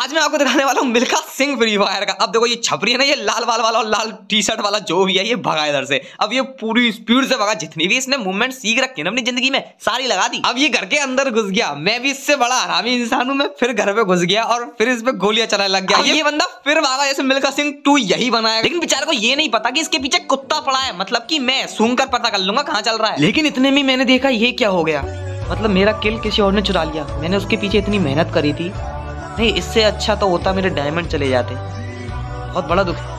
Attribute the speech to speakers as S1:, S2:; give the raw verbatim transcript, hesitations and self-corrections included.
S1: आज मैं आपको दिखाने वाला हूँ मिल्खा सिंह फ्री फायर का। अब देखो ये छपरी है ना, ये लाल वाल वाला और लाल टी शर्ट वाला जो भी है ये भगा इधर से। अब ये पूरी स्पीड से भगा, जितनी भी इसने मूवमेंट सीख रखी है ना अपनी जिंदगी में सारी लगा दी। अब ये घर के अंदर घुस गया, मैं भी इससे बड़ा हरामी इंसान हूँ, मैं फिर घर पे घुस गया और फिर इस पे गोलियां चलाने लग गया। ये बंदा फिर भागा जैसे मिल्खा सिंह टू यही बनाया, लेकिन बेचारे को ये नहीं पता कि इसके पीछे कुत्ता पड़ा है। मतलब कि मैं सूंघ कर पता कर लूंगा कहाँ चल रहा है। लेकिन इतने में मैंने देखा ये क्या हो गया, मतलब मेरा किल किसी और ने चुरा लिया। मैंने उसके पीछे इतनी मेहनत करी थी, नहीं इससे अच्छा तो होता मेरे डायमंड चले जाते। बहुत बड़ा दुख है।